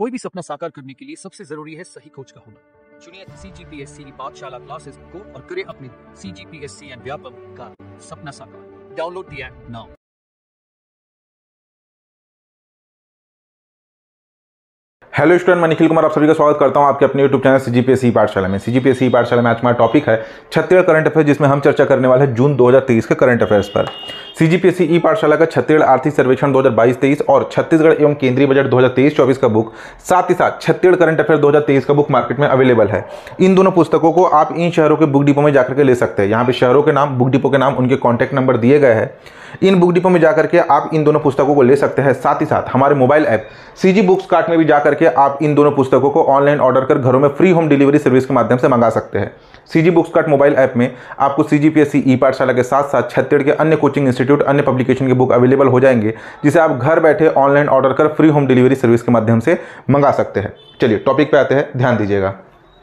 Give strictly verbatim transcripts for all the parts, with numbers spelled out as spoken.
कोई भी सपना साकार करने के लिए सबसे जरूरी है सही कोच का होना। चुनिए सीजीपीएससी पाठशाला क्लासेस को और करें अपने सीजीपीएससी एंड व्यापम का सपना साकार। Download the app now. Hello student, मैं निखिल कुमार आप सभी का स्वागत करता हूं आपके अपने यूट्यूब चैनल सीजीपीएससी पाठशाला में। सीजीपीएससी पाठशाला में आज हमारा टॉपिक है छत्तीसगढ़ करंट अफेयर्स, जिसमें हम चर्चा करने वाले हैं जून दो हज़ार तेईस के करंट अफेयर्स पर। सीजीपीएससी ई पाठशाला का छत्तीसगढ़ आर्थिक सर्वेक्षण दो हज़ार बाईस तेईस और छत्तीसगढ़ एवं केंद्रीय बजट दो हज़ार तेईस चौबीस का बुक, साथ ही साथ छत्तीसगढ़ करंट अफेयर दो हज़ार तेईस का बुक मार्केट में अवेलेबल है। इन दोनों पुस्तकों को आप इन शहरों के बुक डिपो में जाकर के ले सकते हैं। यहाँ पे शहरों के नाम, बुक डिपो के नाम, उनके कॉन्टैक्ट नंबर दिए गए हैं। इन बुक डिपो में जाकर के आप इन दोनों पुस्तकों को ले सकते हैं। साथ ही साथ हमारे mobile app CG books cart में भी जाकर के आप इन दोनों पुस्तकों को ऑनलाइन ऑर्डर कर घरों में फ्री होम डिलीवरी सर्विस के माध्यम से मंगा सकते हैं। CG books cart mobile app में आपको सीजीपीएससी ई पाठशाला के साथ साथ छत्तीसगढ़ के अन्य कोचिंग इंस्टीट्यूट, अन्य पब्लिकेशन के बुक अवेलेबल हो जाएंगे, जिसे आप घर बैठे ऑनलाइन ऑर्डर कर फ्री होम डिलीवरी सर्विस के माध्यम से मंगा सकते हैं। चलिए टॉपिक पे आते हैं, ध्यान दीजिएगा।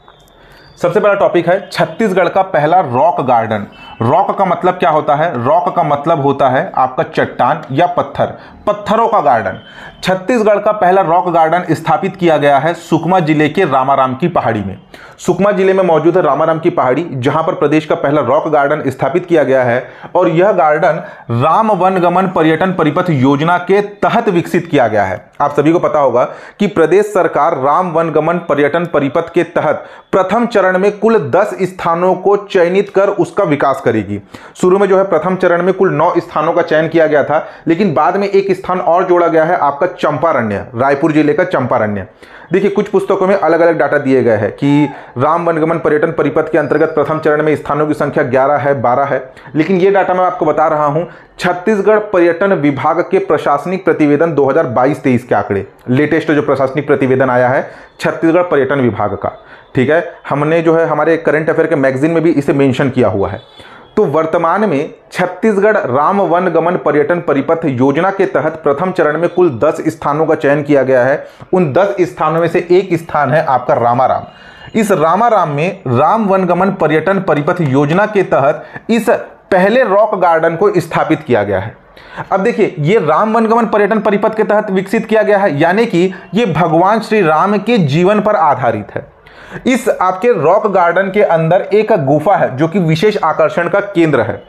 सबसे पहला टॉपिक है छत्तीसगढ़ का पहला रॉक गार्डन। रॉक का मतलब क्या होता है? रॉक का मतलब होता है आपका चट्टान या पत्थर, पत्थरों का गार्डन। छत्तीसगढ़ का पहला रॉक गार्डन स्थापित किया गया है सुकमा जिले के रामाराम की पहाड़ी में। सुकमा जिले में मौजूद है रामाराम की पहाड़ी, जहां पर प्रदेश का पहला रॉक गार्डन स्थापित किया गया है। और यह गार्डन राम वनगमन पर्यटन परिपथ योजना के तहत विकसित किया गया है। आप सभी को पता होगा कि प्रदेश सरकार राम वनगमन पर्यटन परिपथ के तहत प्रथम चरण में कुल दस स्थानों को चयनित कर उसका विकास करेगी। शुरू में जो है प्रथम चरण में कुल नौ स्थानों का चयन किया गया था, लेकिन बाद में एक स्थान और जोड़ा गया है, आपका चंपारण्य, रायपुर जिले का चंपारण्य। देखिए, कुछ पुस्तकों में अलग अलग डाटा दिए गए हैं कि राम वनगमन पर्यटन परिपथ के अंतर्गत प्रथम चरण में स्थानों की संख्या ग्यारह है, बारह है, लेकिन ये डाटा मैं आपको बता रहा हूं छत्तीसगढ़ पर्यटन विभाग के प्रशासनिक प्रतिवेदन दो हज़ार बाईस तेईस के आंकड़े। लेटेस्ट जो प्रशासनिक प्रतिवेदन आया है छत्तीसगढ़ पर्यटन विभाग का, ठीक है, हमने जो है हमारे करंट अफेयर के मैगजीन में भी इसे मेंशन किया हुआ है। तो वर्तमान में छत्तीसगढ़ राम वनगमन पर्यटन परिपथ योजना के तहत प्रथम चरण में कुल दस स्थानों का चयन किया गया है। उन दस स्थानों में से एक स्थान है आपका रामाराम। इस रामाराम में राम वनगमन पर्यटन परिपथ योजना के तहत इस पहले रॉक गार्डन को स्थापित किया गया है। अब देखिए, ये राम वनगमन पर्यटन परिपथ के तहत विकसित किया गया है, यानी कि ये भगवान श्री राम के जीवन पर आधारित है। इस आपके रॉक गार्डन के अंदर एक गुफा है जो कि विशेष आकर्षण का केंद्र है।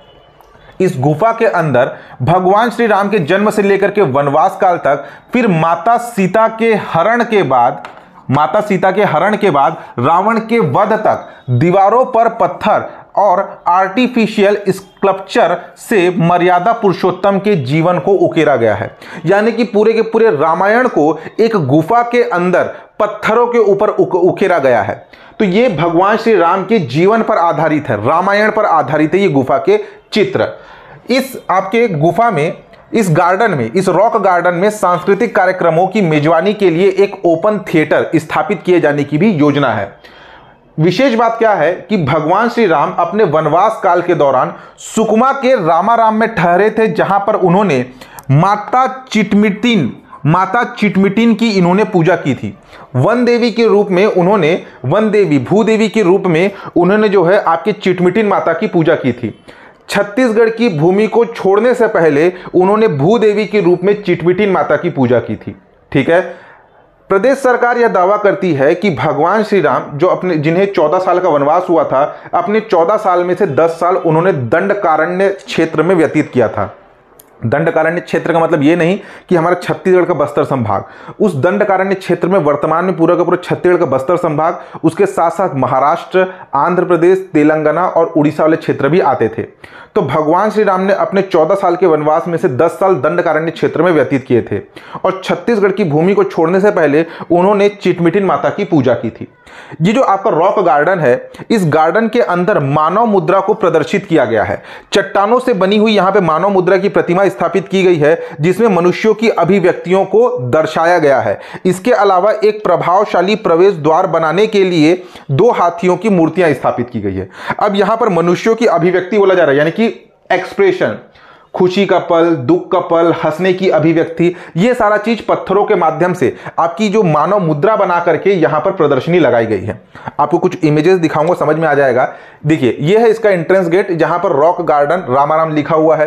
इस गुफा के अंदर भगवान श्री राम के जन्म से लेकर के वनवास काल तक, फिर माता सीता के हरण के बाद माता सीता के हरण के बाद रावण के वध तक दीवारों पर पत्थर और आर्टिफिशियल स्कल्पचर से मर्यादा पुरुषोत्तम के जीवन को उकेरा गया है। यानी कि पूरे के पूरे रामायण को एक गुफा के अंदर पत्थरों के ऊपर उकेरा गया है। तो ये भगवान श्री राम के जीवन पर आधारित है, रामायण पर आधारित है ये गुफा के चित्र। इस आपके गुफा में, इस गार्डन में, इस रॉक गार्डन में सांस्कृतिक कार्यक्रमों की मेजबानी के लिए एक ओपन थिएटर स्थापित किए जाने की भी योजना है। विशेष बात क्या है कि भगवान श्री राम अपने वनवास काल के दौरान सुकमा के रामाराम में ठहरे थे, जहां पर उन्होंने माता चिटमिटिन माता चिटमिटिन की इन्होंने पूजा की थी। वन देवी के रूप में उन्होंने वन देवी भूदेवी के रूप में उन्होंने जो है आपकी चिटमिटिन माता की पूजा की थी। छत्तीसगढ़ की भूमि को छोड़ने से पहले उन्होंने भूदेवी के रूप में चिटमिटिन माता की पूजा की थी, ठीक है। प्रदेश सरकार यह दावा करती है कि भगवान श्री राम जो अपने जिन्हें चौदह साल का वनवास हुआ था, अपने चौदह साल में से दस साल उन्होंने दंडकारण्य क्षेत्र में व्यतीत किया था। दंडकारण्य क्षेत्र का मतलब ये नहीं कि हमारा छत्तीसगढ़ का बस्तर संभाग, उस दंडकारण्य क्षेत्र में वर्तमान में पूरा का पूरा छत्तीसगढ़ का बस्तर संभाग, उसके साथ साथ महाराष्ट्र, आंध्र प्रदेश, तेलंगाना और उड़ीसा वाले क्षेत्र भी आते थे। तो भगवान श्री राम ने अपने चौदह साल के वनवास में से दस साल दंडकारण्य क्षेत्र में व्यतीत किए थे और छत्तीसगढ़ की भूमि को छोड़ने से पहले उन्होंने चिटमिटिन माता की पूजा की थी। ये जो आपका रॉक गार्डन है, इस गार्डन के अंदर मानव मुद्रा को प्रदर्शित किया गया है। चट्टानों से बनी हुई यहाँ पे मानव मुद्रा की प्रतिमा स्थापित की गई है, जिसमें मनुष्यों की अभिव्यक्तियों को दर्शाया गया है। इसके अलावा एक प्रभावशाली प्रवेश द्वार बनाने के लिए दो हाथियों की मूर्तियां स्थापित की गई है। अब यहाँ पर मनुष्यों की अभिव्यक्ति बोला जा रहा है, यानी कि एक्सप्रेशन, खुशी का पल, दुख का पल, हंसने की अभिव्यक्ति, ये सारा चीज पत्थरों के माध्यम से आपकी जो मानव मुद्रा बना करके यहां पर प्रदर्शनी लगाई गई है। आपको कुछ इमेजेस दिखाऊंगा, समझ में आ जाएगा। देखिए, ये है इसका एंट्रेंस गेट, जहां पर रॉक गार्डन रामाराम लिखा हुआ है।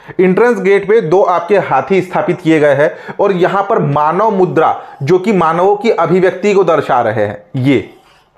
इंट्रेंस गेट पे दो आपके हाथी स्थापित किए गए हैं और यहां पर मानव मुद्रा जो कि मानवों की अभिव्यक्ति को दर्शा रहे हैं, ये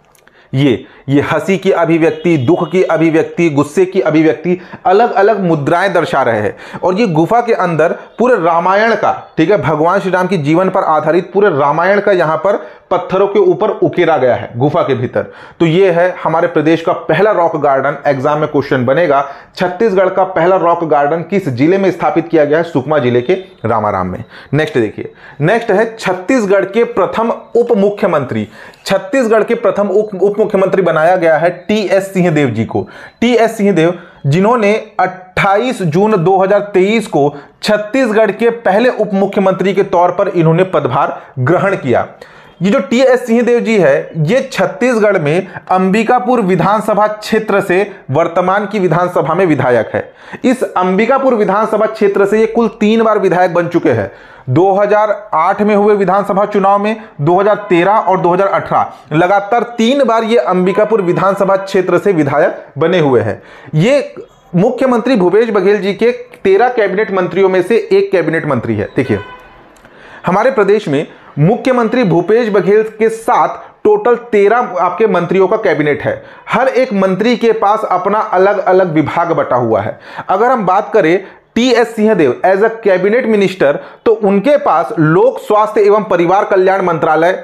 ये ये हंसी की अभिव्यक्ति, दुख की अभिव्यक्ति, गुस्से की अभिव्यक्ति, अलग अलग मुद्राएं दर्शा रहे हैं। और ये गुफा के अंदर पूरे रामायण का, ठीक है, भगवान श्री राम के जीवन पर आधारित पूरे रामायण का यहां पर पत्थरों के ऊपर उकेरा गया है गुफा के भीतर। तो ये है हमारे प्रदेश का पहला रॉक गार्डन। एग्जाम में क्वेश्चन बनेगा, छत्तीसगढ़ का पहला रॉक गार्डन किस जिले में स्थापित किया गया है? सुकमा जिले के रामाराम में। नेक्स्ट देखिए, नेक्स्ट है छत्तीसगढ़ के प्रथम उप मुख्यमंत्री। छत्तीसगढ़ के प्रथम उप मुख्यमंत्री बनाया गया है टी एस सिंहदेव जी को। टी एस सिंहदेव जिन्होंने अट्ठाईस जून दो हज़ार तेईस को छत्तीसगढ़ के पहले उप मुख्यमंत्री के तौर पर इन्होंने पदभार ग्रहण किया। ये जो टी एस सिंहदेव जी है, ये छत्तीसगढ़ में अंबिकापुर विधानसभा क्षेत्र से वर्तमान की विधानसभा में विधायक है। इस अंबिकापुर विधानसभा क्षेत्र से ये कुल तीन बार विधायक बन चुके हैं। दो हज़ार आठ में हुए विधानसभा चुनाव में, दो हज़ार तेरह और दो हज़ार अठारह लगातार तीन बार ये अंबिकापुर विधानसभा क्षेत्र से विधायक बने हुए हैं। ये मुख्यमंत्री भूपेश बघेल जी के तेरह कैबिनेट मंत्रियों में से एक कैबिनेट मंत्री है। देखिए, हमारे प्रदेश में मुख्यमंत्री भूपेश बघेल के साथ टोटल तेरह आपके मंत्रियों का कैबिनेट है। हर एक मंत्री के पास अपना अलग अलग विभाग बटा हुआ है। अगर हम बात करें T S Singhdeo as a cabinet minister, तो उनके पास लोक स्वास्थ्य एवं परिवार कल्याण मंत्रालय,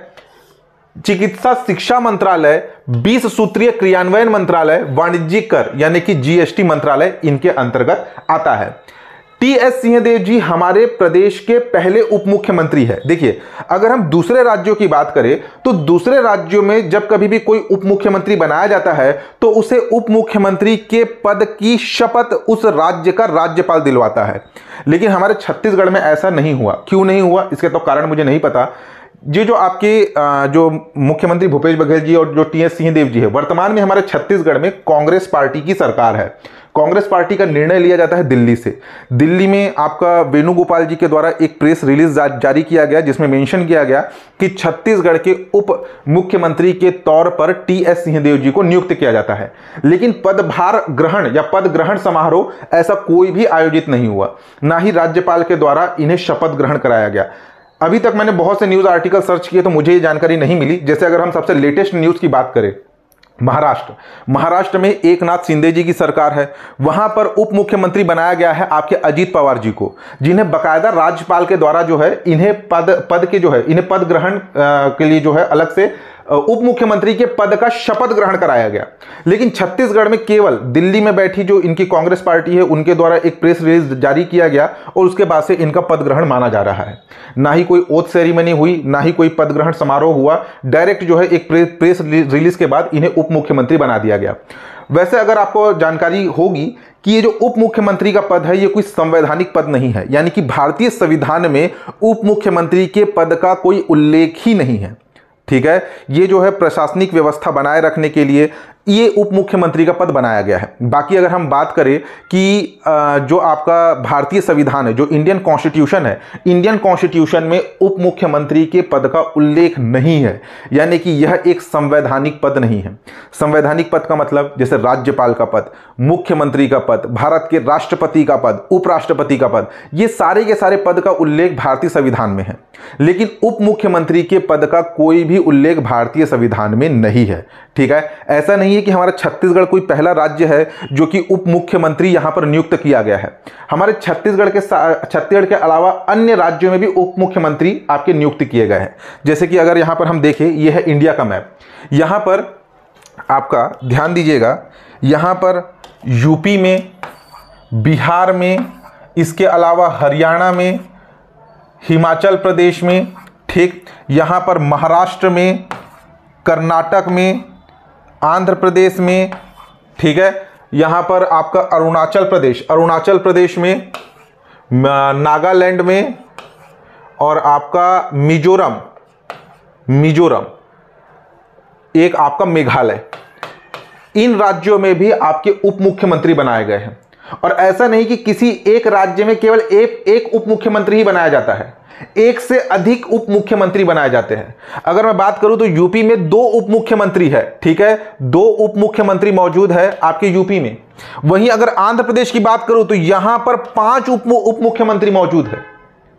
चिकित्सा शिक्षा मंत्रालय, बीस सूत्रीय क्रियान्वयन मंत्रालय, वाणिज्यिक कर यानी कि जी एस टी मंत्रालय इनके अंतर्गत आता है। टी एस सिंहदेव जी हमारे प्रदेश के पहले उप मुख्यमंत्री है। देखिए, अगर हम दूसरे राज्यों की बात करें तो दूसरे राज्यों में जब कभी भी कोई उप मुख्यमंत्री बनाया जाता है तो उसे उप मुख्यमंत्री के पद की शपथ उस राज्य का राज्यपाल दिलवाता है। लेकिन हमारे छत्तीसगढ़ में ऐसा नहीं हुआ। क्यों नहीं हुआ, इसके तो कारण मुझे नहीं पता। ये जो आपके जो मुख्यमंत्री भूपेश बघेल जी और जो टी एस सिंहदेव जी है, वर्तमान में हमारे छत्तीसगढ़ में कांग्रेस पार्टी की सरकार है। कांग्रेस पार्टी का निर्णय लिया जाता है दिल्ली से। दिल्ली में आपका वेणुगोपाल जी के द्वारा एक प्रेस रिलीज जा, जारी किया गया जिसमें मेंशन किया गया कि छत्तीसगढ़ के उप मुख्यमंत्री के तौर पर टी एस सिंहदेव जी को नियुक्त किया जाता है। लेकिन पदभार ग्रहण या पद ग्रहण समारोह ऐसा कोई भी आयोजित नहीं हुआ, ना ही राज्यपाल के द्वारा इन्हें शपथ ग्रहण कराया गया। अभी तक मैंने बहुत से न्यूज़ आर्टिकल सर्च किए तो मुझे ये जानकारी नहीं मिली। जैसे अगर हम सबसे लेटेस्ट न्यूज़ की बात करें, महाराष्ट्र महाराष्ट्र में एक नाथ शिंदे जी की सरकार है। वहां पर उप मुख्यमंत्री बनाया गया है आपके अजीत पवार जी को, जिन्हें बकायदा राज्यपाल के द्वारा जो है इन्हें पद पद के जो है इन्हें पद ग्रहण के लिए जो है अलग से उप मुख्यमंत्री के पद का शपथ ग्रहण कराया गया। लेकिन छत्तीसगढ़ में केवल दिल्ली में बैठी जो इनकी कांग्रेस पार्टी है उनके द्वारा एक प्रेस रिलीज जारी किया गया और उसके बाद से इनका पद ग्रहण माना जा रहा है। ना ही कोई ओथ सेरेमनी हुई, ना ही कोई पद ग्रहण समारोह हुआ। डायरेक्ट जो है एक प्रेस रिलीज के बाद इन्हें उप मुख्यमंत्री बना दिया गया। वैसे अगर आपको जानकारी होगी कि ये जो उप मुख्यमंत्री का पद है ये कोई संवैधानिक पद नहीं है, यानी कि भारतीय संविधान में उप मुख्यमंत्री के पद का कोई उल्लेख ही नहीं है। ठीक है, ये जो है प्रशासनिक व्यवस्था बनाए रखने के लिए ये उप मुख्यमंत्री का पद बनाया गया है। बाकी अगर हम बात करें कि जो आपका भारतीय संविधान है, जो इंडियन कॉन्स्टिट्यूशन है, इंडियन कॉन्स्टिट्यूशन में उप मुख्यमंत्री के पद का उल्लेख नहीं है, यानी कि यह एक संवैधानिक पद नहीं है। संवैधानिक पद का मतलब जैसे राज्यपाल का पद, मुख्यमंत्री का पद, भारत के राष्ट्रपति का पद, उपराष्ट्रपति का पद, ये सारे के सारे पद का उल्लेख भारतीय संविधान में है। लेकिन उप मुख्यमंत्री के पद का कोई भी उल्लेख भारतीय संविधान में नहीं है। ठीक है, ऐसा नहीं है कि हमारा छत्तीसगढ़ कोई पहला राज्य है जो कि उप मुख्यमंत्री यहां पर नियुक्त किया गया है। हमारे छत्तीसगढ़ के छत्तीसगढ़ के अलावा अन्य राज्यों में भी उप मुख्यमंत्री आपके नियुक्त किए गए हैं। जैसे कि अगर यहां पर हम देखें, यह है इंडिया का मैप। यहां पर आपका ध्यान दीजिएगा, यहां पर यूपी में, बिहार में, इसके अलावा हरियाणा में, हिमाचल प्रदेश में, ठीक, यहां पर महाराष्ट्र में, कर्नाटक में, आंध्र प्रदेश में, ठीक है, यहाँ पर आपका अरुणाचल प्रदेश अरुणाचल प्रदेश में, नागालैंड में, और आपका मिजोरम मिजोरम एक आपका मेघालय। इन राज्यों में भी आपके उप मुख्यमंत्री बनाए गए हैं। और ऐसा नहीं कि किसी एक राज्य में केवल एक एक उप मुख्यमंत्री ही बनाया जाता है। एक से अधिक उप मुख्यमंत्री बनाए जाते हैं। अगर मैं बात करूं तो यूपी में दो उप मुख्यमंत्री है, ठीक है, दो उप मुख्यमंत्री मौजूद है आपके यूपी में। वहीं अगर आंध्र प्रदेश की बात करूं तो यहां पर पांच उप उप मुख्यमंत्री मौजूद है।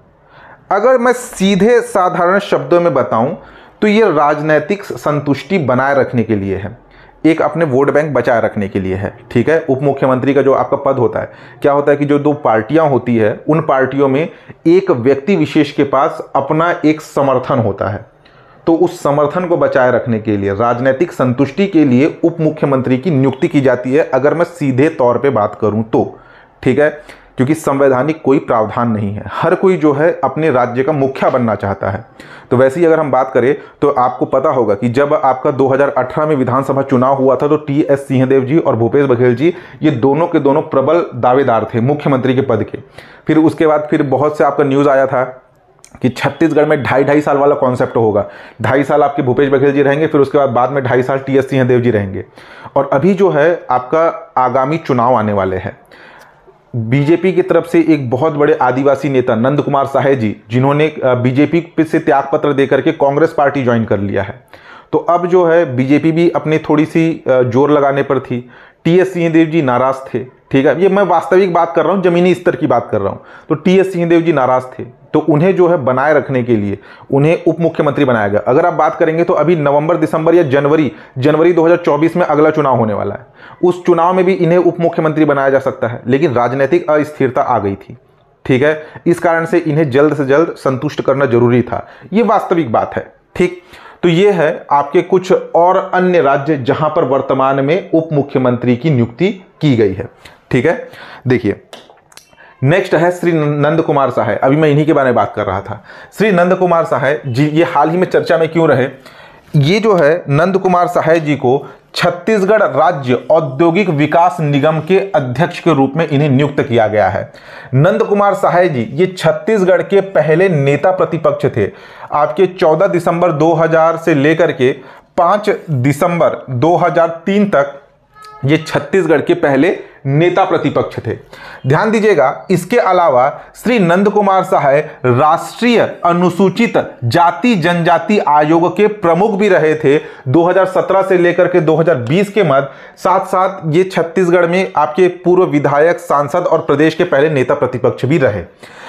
अगर मैं सीधे साधारण शब्दों में बताऊं तो यह राजनीतिक संतुष्टि बनाए रखने के लिए है, एक अपने वोट बैंक बचाए रखने के लिए है, ठीक है। उप मुख्यमंत्री का जो आपका पद होता है, क्या होता है कि जो दो पार्टियां होती है उन पार्टियों में एक व्यक्ति विशेष के पास अपना एक समर्थन होता है, तो उस समर्थन को बचाए रखने के लिए, राजनीतिक संतुष्टि के लिए उप मुख्यमंत्री की नियुक्ति की जाती है, अगर मैं सीधे तौर पे बात करूं तो, ठीक है। क्योंकि संवैधानिक कोई प्रावधान नहीं है, हर कोई जो है अपने राज्य का मुखिया बनना चाहता है। तो वैसे ही अगर हम बात करें तो आपको पता होगा कि जब आपका दो हज़ार अठारह में विधानसभा चुनाव हुआ था तो टी एस सिंहदेव जी और भूपेश बघेल जी ये दोनों के दोनों प्रबल दावेदार थे मुख्यमंत्री के पद के। फिर उसके बाद फिर बहुत से आपका न्यूज़ आया था कि छत्तीसगढ़ में ढाई ढाई साल वाला कॉन्सेप्ट होगा, ढाई साल आपके भूपेश बघेल जी रहेंगे, फिर उसके बाद बाद में ढाई साल टी एस सिंहदेव जी रहेंगे। और अभी जो है आपका आगामी चुनाव आने वाले हैं, बीजेपी की तरफ से एक बहुत बड़े आदिवासी नेता नंद कुमार साहे जी, जिन्होंने बीजेपी से त्यागपत्र देकर के कांग्रेस पार्टी ज्वाइन कर लिया है, तो अब जो है बीजेपी भी अपनी थोड़ी सी जोर लगाने पर थी। टी एस सिंहदेव जी नाराज थे, ठीक है, ये मैं वास्तविक बात कर रहा हूँ, जमीनी स्तर की बात कर रहा हूँ। तो टी एस सिंहदेव जी नाराज थे, तो उन्हें जो है बनाए रखने के लिए उन्हें उप मुख्यमंत्री बनाया गया। अगर आप बात करेंगे तो अभी नवंबर दिसंबर या जनवरी जनवरी दो हज़ार चौबीस में अगला चुनाव होने वाला है, उस चुनाव में भी इन्हें उप मुख्यमंत्री बनाया जा सकता है, लेकिन राजनीतिक अस्थिरता आ गई थी, ठीक है। इस कारण से इन्हें जल्द से जल्द संतुष्ट करना जरूरी था, ये वास्तविक बात है, ठीक। तो ये है आपके कुछ और अन्य राज्य जहां पर वर्तमान में उप मुख्यमंत्री की नियुक्ति की गई है, ठीक है। देखिए नेक्स्ट है श्री नंद कुमार साहे, अभी मैं इन्हीं के बारे में बात कर रहा था। श्री नंद कुमार साहे जी ये हाल ही में चर्चा में क्यों रहे, ये जो है नंद कुमार साहे जी को छत्तीसगढ़ राज्य औद्योगिक विकास निगम के अध्यक्ष के रूप में इन्हें नियुक्त किया गया है। नंद कुमार साहे जी ये छत्तीसगढ़ के पहले नेता प्रतिपक्ष थे। आपके चौदह दिसंबर दो हज़ार से लेकर के पाँच दिसंबर दो हज़ार तीन तक ये छत्तीसगढ़ के पहले नेता प्रतिपक्ष थे। ध्यान दीजिएगा, इसके अलावा श्री नंद कुमार साहे राष्ट्रीय अनुसूचित जाति जनजाति आयोग के प्रमुख भी रहे थे दो हज़ार सत्रह से लेकर के दो हज़ार बीस के मध्य। साथ साथ ये छत्तीसगढ़ में आपके पूर्व विधायक, सांसद और प्रदेश के पहले नेता प्रतिपक्ष भी रहे।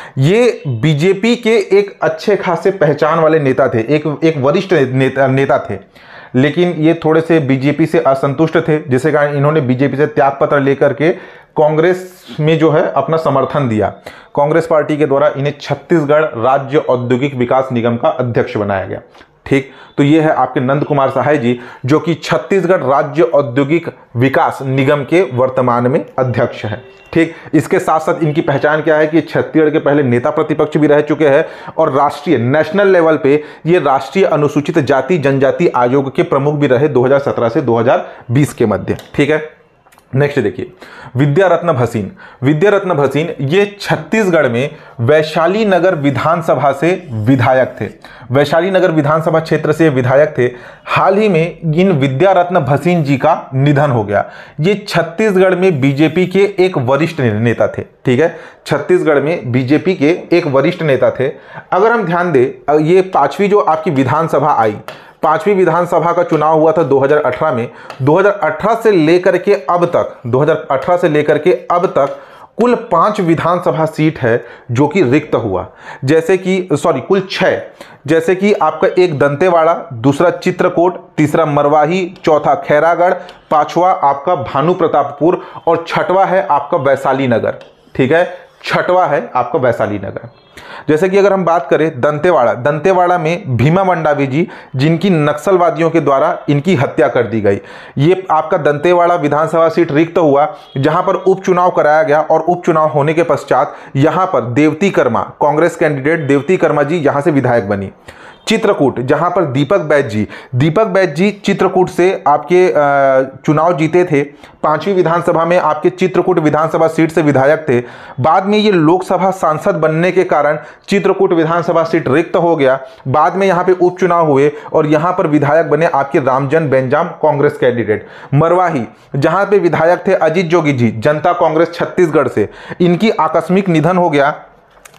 ये बीजेपी के एक अच्छे खासे पहचान वाले नेता थे, एक एक वरिष्ठ नेता नेता थे, लेकिन ये थोड़े से बीजेपी से असंतुष्ट थे, जिसके कारण इन्होंने बीजेपी से त्यागपत्र लेकर के कांग्रेस में जो है अपना समर्थन दिया। कांग्रेस पार्टी के द्वारा इन्हें छत्तीसगढ़ राज्य औद्योगिक विकास निगम का अध्यक्ष बनाया गया, ठीक। तो ये है आपके नंद कुमार साहे जी, जो कि छत्तीसगढ़ राज्य औद्योगिक विकास निगम के वर्तमान में अध्यक्ष है, ठीक। इसके साथ साथ इनकी पहचान क्या है कि छत्तीसगढ़ के पहले नेता प्रतिपक्ष भी रह चुके हैं और राष्ट्रीय नेशनल लेवल पे ये राष्ट्रीय अनुसूचित जाति जनजाति आयोग के प्रमुख भी रहे दो हज़ार सत्रह से दो हज़ार बीस के मध्य, ठीक है। नेक्स्ट देखिए, विद्या रत्न भसीन। विद्या रत्न भसीन ये छत्तीसगढ़ में वैशाली नगर विधानसभा से विधायक थे, वैशाली नगर विधानसभा क्षेत्र से विधायक थे। हाल ही में इन विद्या रत्न भसीन जी का निधन हो गया। ये छत्तीसगढ़ में बीजेपी के एक वरिष्ठ नेता थे, ठीक है, छत्तीसगढ़ में बीजेपी के एक वरिष्ठ नेता थे। अगर हम ध्यान दें, ये पांचवी जो आपकी विधानसभा आई, पांचवी विधानसभा का चुनाव हुआ था दो हज़ार अठारह में। दो हज़ार अठारह से लेकर के अब तक दो हज़ार अठारह से लेकर के अब तक कुल पांच विधानसभा सीट है जो कि रिक्त हुआ, जैसे कि सॉरी कुल छह, जैसे कि आपका एक दंतेवाड़ा, दूसरा चित्रकोट, तीसरा मरवाही, चौथा खैरागढ़, पांचवा आपका भानु प्रतापपुर और छठवा है आपका वैशाली नगर, ठीक है, छठवा है आपका वैशाली नगर। जैसे कि अगर हम बात करें दंतेवाड़ा, दंतेवाड़ा में भीमा मंडावी जी, जिनकी नक्सलवादियों के द्वारा इनकी हत्या कर दी गई, ये आपका दंतेवाड़ा विधानसभा सीट रिक्त हुआ, जहां पर उपचुनाव कराया गया और उपचुनाव होने के पश्चात यहां पर देवती कर्मा, कांग्रेस कैंडिडेट देवती कर्मा जी यहां से विधायक बनी। चित्रकूट, जहां पर दीपक बैज जी दीपक बैज जी चित्रकूट से आपके चुनाव जीते थे, पांचवी विधानसभा में आपके चित्रकूट विधानसभा सीट से विधायक थे। बाद में ये लोकसभा सांसद बनने के कारण चित्रकूट विधानसभा सीट रिक्त हो गया। बाद में यहां पे उपचुनाव हुए और यहां पर विधायक बने आपके रामजन बेंजाम, कांग्रेस कैंडिडेट। मरवाही, जहां पे विधायक थे अजीत जोगी जी, जनता कांग्रेस छत्तीसगढ़ से, इनकी आकस्मिक निधन हो गया।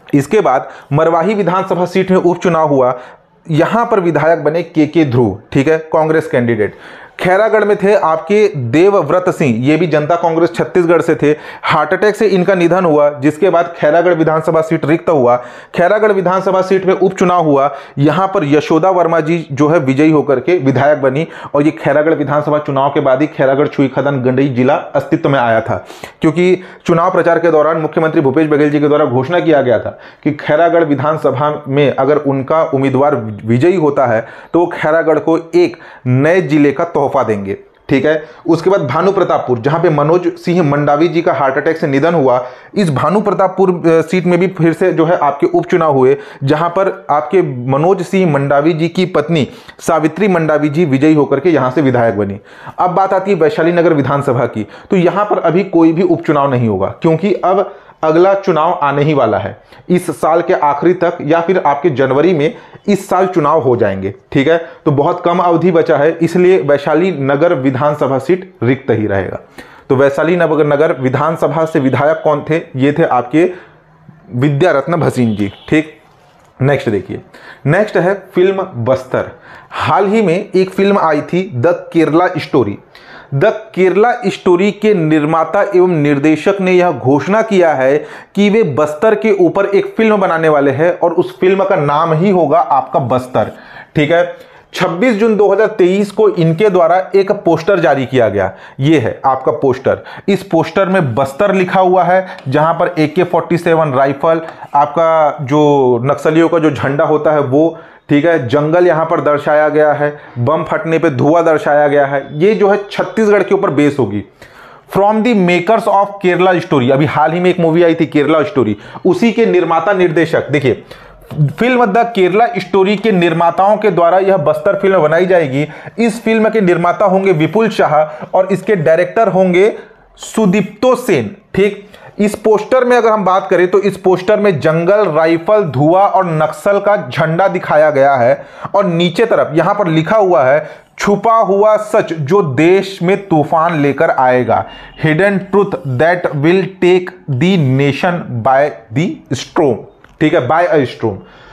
इसके बाद मरवाही विधानसभा सीट में उपचुनाव हुआ, यहां पर विधायक बने के के ध्रुव, ठीक है, कांग्रेस कैंडिडेट। खैरागढ़ में थे आपके देवव्रत सिंह, ये भी जनता कांग्रेस छत्तीसगढ़ से थे। हार्ट अटैक से इनका निधन हुआ, जिसके बाद खैरागढ़ विधानसभा सीट रिक्त हुआ। खैरागढ़ विधानसभा सीट में उपचुनाव हुआ, यहां पर यशोदा वर्मा जी जो है विजयी होकर के विधायक बनी। और ये खैरागढ़ विधानसभा चुनाव के बाद ही खैरागढ़ छुईखदान गंडई जिला अस्तित्व में आया था, क्योंकि चुनाव प्रचार के दौरान मुख्यमंत्री भूपेश बघेल जी के द्वारा घोषणा किया गया था कि खैरागढ़ विधानसभा में अगर उनका उम्मीदवार विजयी होता है तो वो खैरागढ़ को एक नए जिले का तोहफा देंगे, ठीक है। उसके बाद भानु प्रतापपुर, जहां पे मनोज सिंह मंडावी जी का हार्ट अटैक से निधन हुआ, इस भानु प्रतापपुर सीट में भी फिर से जो है आपके उपचुनाव हुए, जहां पर आपके मनोज सिंह मंडावी जी की पत्नी सावित्री मंडावी जी विजयी होकर के यहां से विधायक बनी। अब बात आती है वैशाली नगर विधानसभा की, तो यहां पर अभी कोई भी उपचुनाव नहीं होगा, क्योंकि अब अगला चुनाव आने ही वाला है। इस साल के आखिरी तक या फिर आपके जनवरी में इस साल चुनाव हो जाएंगे, ठीक है। तो बहुत कम अवधि बचा है, इसलिए वैशाली नगर विधानसभा सीट रिक्त ही रहेगा। तो वैशाली नगर विधानसभा से विधायक कौन थे? ये थे आपके विद्यारत्न भसीन जी, ठीक। नेक्स्ट देखिए, नेक्स्ट है फिल्म बस्तर। हाल ही में एक फिल्म आई थी the Kerala story. The Kerala story के निर्माता एवं निर्देशक ने यह घोषणा किया है कि वे बस्तर के ऊपर एक फिल्म बनाने वाले हैं और उस फिल्म का नाम ही होगा आपका बस्तर, ठीक है। छब्बीस जून दो हज़ार तेईस को इनके द्वारा एक पोस्टर जारी किया गया, ये है आपका पोस्टर। इस पोस्टर में बस्तर लिखा हुआ है, जहां पर ए के फोर्टी सेवन राइफल, आपका जो नक्सलियों का जो झंडा होता है वो, ठीक है, जंगल यहां पर दर्शाया गया है, बम फटने पे धुआं दर्शाया गया है। ये जो है छत्तीसगढ़ के ऊपर बेस होगी। From the makers of Kerala story, अभी हाल ही में एक मूवी आई थी केरला स्टोरी, उसी के निर्माता निर्देशक, देखिए फिल्म द केरला स्टोरी के निर्माताओं के द्वारा यह बस्तर फिल्म बनाई जाएगी। इस फिल्म के निर्माता होंगे विपुल शाह और इसके डायरेक्टर होंगे सुदीप्तो सेन, ठीक। इस पोस्टर में अगर हम बात करें तो इस पोस्टर में जंगल, राइफल, धुआं और नक्सल का झंडा दिखाया गया है और नीचे तरफ यहां पर लिखा हुआ है छुपा हुआ सच जो देश में तूफान लेकर आएगा, hidden truth that will take the nation by the storm, ठीक है, बाय अ स्ट्रोम।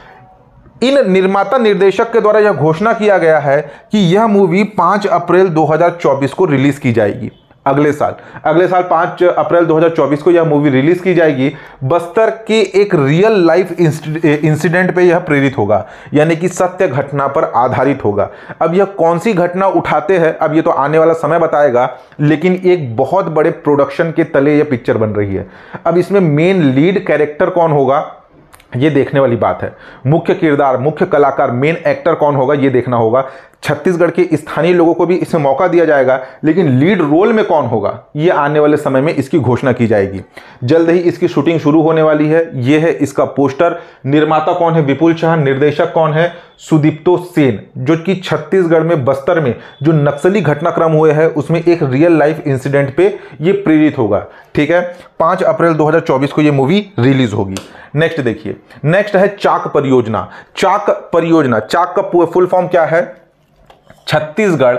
इन निर्माता निर्देशक के द्वारा यह घोषणा किया गया है कि यह मूवी पाँच अप्रैल दो हज़ार चौबीस को रिलीज की जाएगी, अगले साल अगले साल पाँच अप्रैल दो हज़ार चौबीस को यह मूवी रिलीज की जाएगी। बस्तर के एक रियल लाइफ इंसिडेंट पे यह प्रेरित होगा, यानी कि सत्य घटना पर आधारित होगा। अब यह कौन सी घटना उठाते हैं अब ये तो आने वाला समय बताएगा, लेकिन एक बहुत बड़े प्रोडक्शन के तले यह पिक्चर बन रही है। अब इसमें मेन लीड कैरेक्टर कौन होगा ये देखने वाली बात है। मुख्य किरदार, मुख्य कलाकार, मेन एक्टर कौन होगा ये देखना होगा। छत्तीसगढ़ के स्थानीय लोगों को भी इसमें मौका दिया जाएगा, लेकिन लीड रोल में कौन होगा ये आने वाले समय में इसकी घोषणा की जाएगी। जल्द ही इसकी शूटिंग शुरू होने वाली है। ये है इसका पोस्टर। निर्माता कौन है? विपुल शाह। निर्देशक कौन है? सुदीप्तो सेन, जो कि छत्तीसगढ़ में बस्तर में जो नक्सली घटनाक्रम हुए हैं उसमें एक रियल लाइफ इंसिडेंट पे ये प्रेरित होगा, ठीक है। पाँच अप्रैल दो हज़ार चौबीस को ये मूवी रिलीज होगी। नेक्स्ट देखिए, नेक्स्ट है चाक परियोजना। चाक परियोजना, चाक का फुल फॉर्म क्या है? Chhattisgarh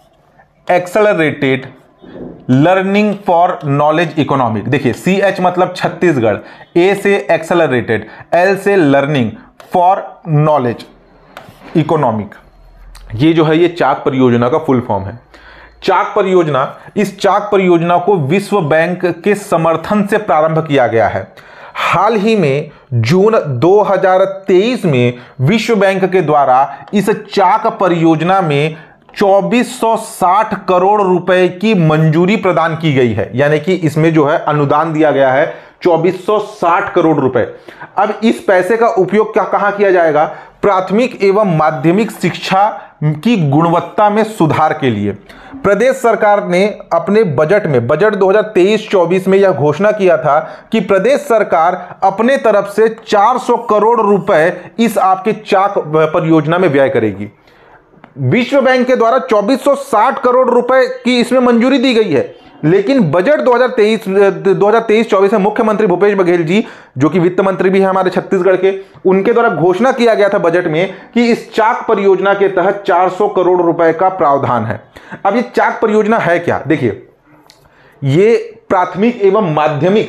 accelerated learning for knowledge economic. देखिए सी एच मतलब छत्तीसगढ़, ए से एक्सेलरेटेड, एल से लर्निंग, फॉर नॉलेज इकोनॉमिक। ये जो है ये चाक परियोजना का फुल फॉर्म है। चाक परियोजना, इस चाक परियोजना को विश्व बैंक के समर्थन से प्रारंभ किया गया है। हाल ही में जून दो हज़ार तेईस में विश्व बैंक के द्वारा इस चाक परियोजना में चौबीस सौ साठ करोड़ रुपए की मंजूरी प्रदान की गई है, यानी कि इसमें जो है अनुदान दिया गया है चौबीस सौ साठ करोड़ रुपए। अब इस पैसे का उपयोग क्या कहां किया जाएगा? प्राथमिक एवं माध्यमिक शिक्षा की गुणवत्ता में सुधार के लिए। प्रदेश सरकार ने अपने बजट में, बजट दो हज़ार तेईस चौबीस में यह घोषणा किया था कि प्रदेश सरकार अपने तरफ से चार सौ करोड़ रुपए इस आपके चाक परियोजना में व्यय करेगी। विश्व बैंक के द्वारा चौबीस सौ साठ करोड़ रुपए की इसमें मंजूरी दी गई है, लेकिन बजट दो हज़ार तेईस चौबीस में मुख्यमंत्री भूपेश बघेल जी, जो कि वित्त मंत्री भी हैं हमारे छत्तीसगढ़ के, उनके द्वारा घोषणा किया गया था बजट में कि इस चाक परियोजना के तहत चार सौ करोड़ रुपए का प्रावधान है। अब ये चाक परियोजना है क्या? देखिए, ये प्राथमिक एवं माध्यमिक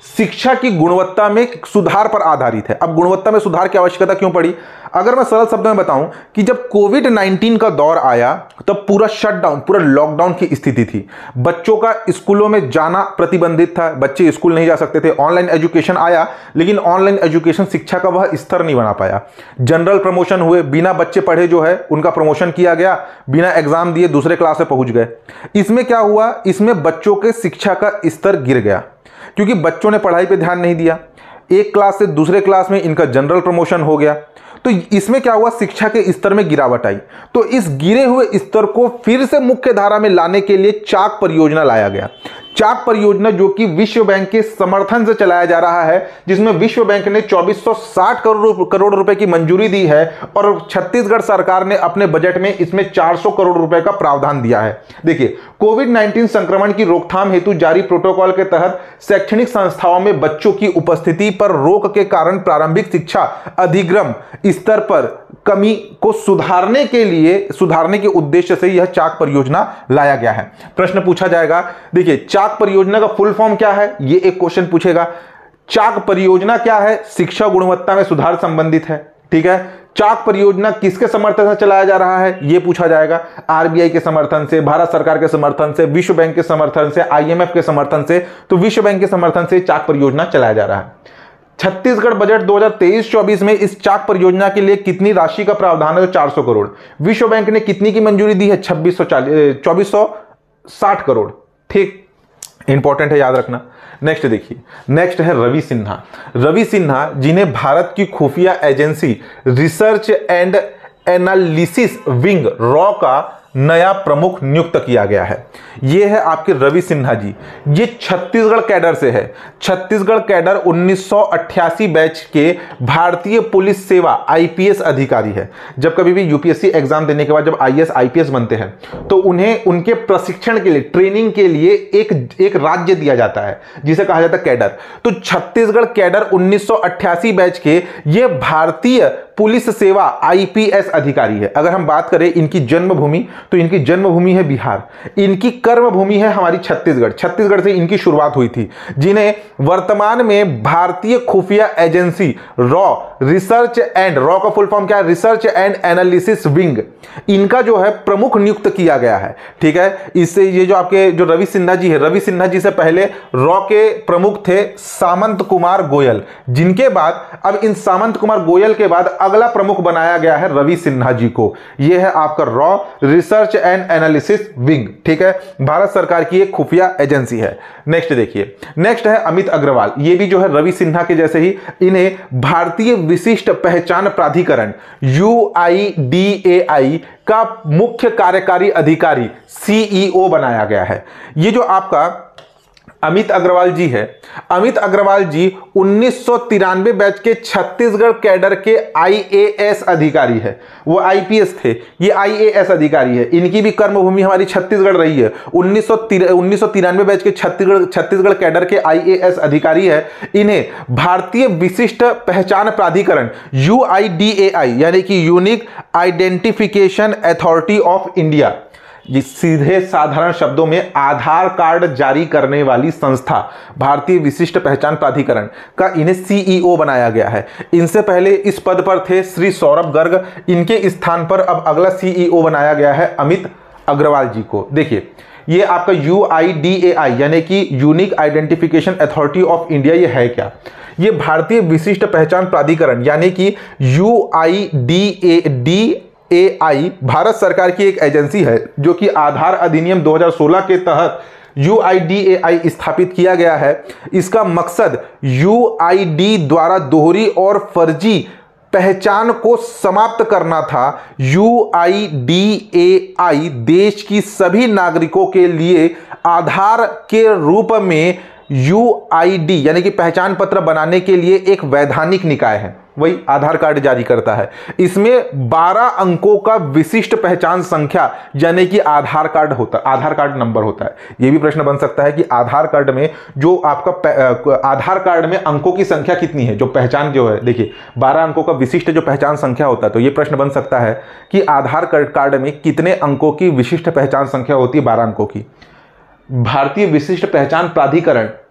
शिक्षा की गुणवत्ता में सुधार पर आधारित है। अब गुणवत्ता में सुधार की आवश्यकता क्यों पड़ी? अगर मैं सरल शब्दों में बताऊं कि जब कोविड नाइन्टीन का दौर आया तब पूरा शटडाउन, पूरा लॉकडाउन की स्थिति थी। बच्चों का स्कूलों में जाना प्रतिबंधित था, बच्चे स्कूल नहीं जा सकते थे। ऑनलाइन एजुकेशन आया, लेकिन ऑनलाइन एजुकेशन शिक्षा का वह स्तर नहीं बना पाया। जनरल प्रमोशन हुए, बिना बच्चे पढ़े जो है उनका प्रमोशन किया गया, बिना एग्जाम दिए दूसरे क्लास में पहुंच गए। इसमें क्या हुआ? इसमें बच्चों के शिक्षा का स्तर गिर गया, क्योंकि बच्चों ने पढ़ाई पे ध्यान नहीं दिया। एक क्लास से दूसरे क्लास में इनका जनरल प्रमोशन हो गया, तो इसमें क्या हुआ? शिक्षा के स्तर में गिरावट आई। तो इस गिरे हुए स्तर को फिर से मुख्य धारा में लाने के लिए चाक परियोजना लाया गया। चाक परियोजना जो कि विश्व बैंक के समर्थन से चलाया जा रहा है, जिसमें विश्व बैंक ने चौबीस सौ साठ करोड़ करोड़ रुपए की मंजूरी दी है और छत्तीसगढ़ सरकार ने अपने बजट में इसमें चार सौ करोड़ रुपए का प्रावधान दिया है। देखिए, कोविड नाइन्टीन संक्रमण की रोकथाम हेतु जारी प्रोटोकॉल के तहत शैक्षणिक संस्थाओं में बच्चों की उपस्थिति पर रोक के कारण प्रारंभिक शिक्षा अधिगम स्तर पर कमी को सुधारने के लिए सुधारने के उद्देश्य से यह चाक परियोजना लाया गया है। प्रश्न पूछा जाएगा, देखिए चाक परियोजना का फुल फॉर्म क्या है, ये एक क्वेश्चन पूछेगा। चाक परियोजना क्या है? शिक्षा गुणवत्ता में सुधार संबंधित है, ठीक है। चाक परियोजना किसके समर्थन से चलाया जा रहा है, यह पूछा जाएगा। आरबीआई के समर्थन से, भारत सरकार के समर्थन से, विश्व बैंक के समर्थन से, आईएमएफ के समर्थन से। तो विश्व बैंक के समर्थन से चाक परियोजना चलाया जा रहा है। छत्तीसगढ़ बजट दो हज़ार तेईस चौबीस में इस चाक परियोजना के लिए कितनी राशि का प्रावधान है? तो चार सौ करोड़। विश्व बैंक ने कितनी की मंजूरी दी है? छब्बीस सौ चालीस चौबीस सौ साठ करोड़। ठीक, इंपॉर्टेंट है, याद रखना। नेक्स्ट देखिए, नेक्स्ट है रवि सिन्हा। रवि सिन्हा, जिन्हें भारत की खुफिया agency research and analysis wing रॉ का नया प्रमुख नियुक्त किया गया है। यह है आपके रवि सिन्हा जी। ये छत्तीसगढ़ कैडर से है। छत्तीसगढ़ कैडर उन्नीस सौ अट्ठासी बैच के भारतीय पुलिस सेवा आईपीएस अधिकारी है। जब कभी भी यूपीएससी एग्जाम देने के बाद जब आईएएस आईपीएस बनते हैं तो उन्हें उनके प्रशिक्षण के लिए, ट्रेनिंग के लिए एक एक राज्य दिया जाता है जिसे कहा जाता है कैडर। तो छत्तीसगढ़ कैडर उन्नीस सौ अट्ठासी बैच के ये भारतीय पुलिस सेवा आईपीएस अधिकारी है। अगर हम बात करें इनकी जन्मभूमि, तो इनकी जन्मभूमि है बिहार, इनकी कर्मभूमि है हमारी छत्तीसगढ़। छत्तीसगढ़ से इनकी शुरुआत हुई थी, जिन्हें वर्तमान में भारतीय खुफिया agency raw research and raw का फुल फॉर्म क्या है? रिसर्च एंड एनालिसिस विंग, इनका जो है प्रमुख नियुक्त किया गया है। ठीक है, इससे ये जो आपके जो रवि सिन्हा जी है, रवि सिन्हा जी से पहले रॉ के प्रमुख थे सामंत कुमार गोयल, जिनके बाद अब इन सामंत कुमार गोयल के बाद अगला प्रमुख बनाया गया है रवि सिन्हा जी को। यह है आपका रॉ रिसर्च एंड एनालिसिस विंग। ठीक है, भारत सरकार की एक खुफिया एजेंसी है। नेक्स्ट देखिए, नेक्स्ट है अमित अग्रवाल। ये भी जो है रवि सिन्हा के जैसे ही, इन्हें भारतीय विशिष्ट पहचान प्राधिकरण यू आई डी ए आई का मुख्य कार्यकारी अधिकारी सीईओ बनाया गया है। ये जो आपका अमित अग्रवाल जी है, अमित अग्रवाल जी उन्नीस सौ तिरानवे बैच के छत्तीसगढ़ कैडर के आईएएस अधिकारी है। वो आईपीएस थे, ये आईएएस अधिकारी है। इनकी भी कर्मभूमि हमारी छत्तीसगढ़ रही है। उन्नीस सौ तिरानवे बैच के छत्तीसगढ़ छत्तीसगढ़ कैडर के आईएएस अधिकारी है। इन्हें भारतीय विशिष्ट पहचान प्राधिकरण you I D A I यानी कि unique identification authority of India, ये सीधे साधारण शब्दों में आधार कार्ड जारी करने वाली संस्था, भारतीय विशिष्ट पहचान प्राधिकरण का इन्हें सीईओ बनाया गया है। इनसे पहले इस पद पर थे श्री सौरभ गर्ग, इनके स्थान पर अब अगला सीईओ बनाया गया है अमित अग्रवाल जी को। देखिए, ये आपका you I D A I यानी कि unique identification authority of India, ये है क्या? ये भारतीय विशिष्ट पहचान प्राधिकरण यानी कि U I D A D A I Bharat सरकार की एक एजेंसी है जो कि आधार अधिनियम दो हज़ार सोलह के तहत यू आई डी ए आई स्थापित किया गया है। इसका मकसद यू आई डी द्वारा दोहरी और फर्जी पहचान को समाप्त करना था। यू आई डी ए आई देश की सभी नागरिकों के लिए आधार के रूप में यू आई डी यानी कि पहचान पत्र बनाने के लिए एक वैधानिक निकाय है, वही आधार कार्ड जारी करता है। इसमें बारह अंकों का विशिष्ट पहचान संख्या यानी कि आधार कार्ड होता है, आधार कार्ड नंबर होता है। यह भी प्रश्न बन सकता है कि आधार कार्ड में जो आपका आधार कार्ड में अंकों की संख्या कितनी है, जो पहचान जो है, देखिए बारह अंकों का विशिष्ट जो पहचान संख्या होता है। तो यह प्रश्न बन सकता है कि आधार कार्ड में कितने अंकों की विशिष्ट पहचान संख्या होती है? बारह अंकों की। भारतीय विशिष्ट पहचान प्राधिकरण